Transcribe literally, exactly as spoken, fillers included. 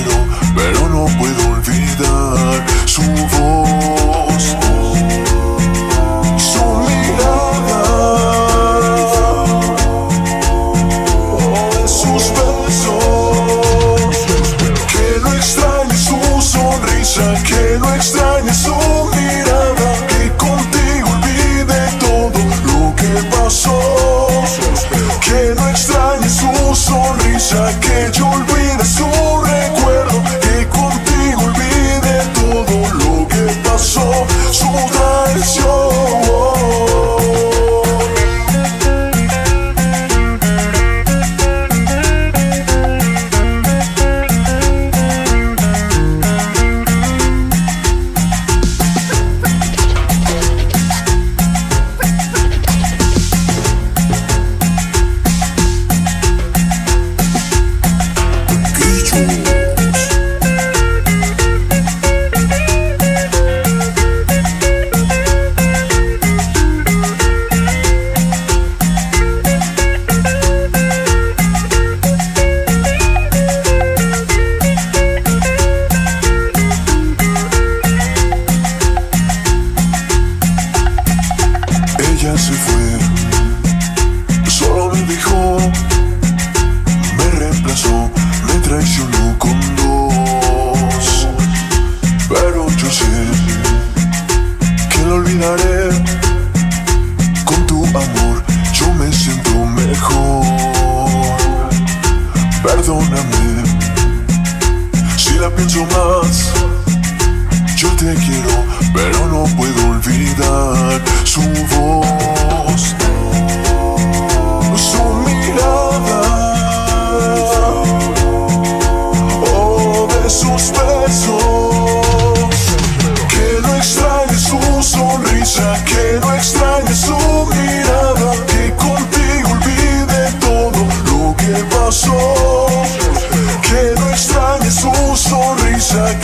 quiero, pero no puedo olvidar su voz, su mirada, sus besos. Que no extrañe su sonrisa, que no extrañe su mirada, que contigo olvide todo lo que pasó. Que no extrañe su sonrisa, que yo olvide su recuerdo, que contigo olvide todo lo que pasó, su traición. Ella se fue, solo me dejó, me reemplazó, me traicionó con dos. Pero yo sé que la olvidaré, con tu amor yo me siento mejor. Perdóname si la pienso más, yo te quiero, pero no puedo olvidar su voz, su mirada, oh, de sus besos. Que no extrañe su sonrisa, que no extrañe su mirada, que contigo olvide todo lo que pasó. Que no extrañe su sonrisa,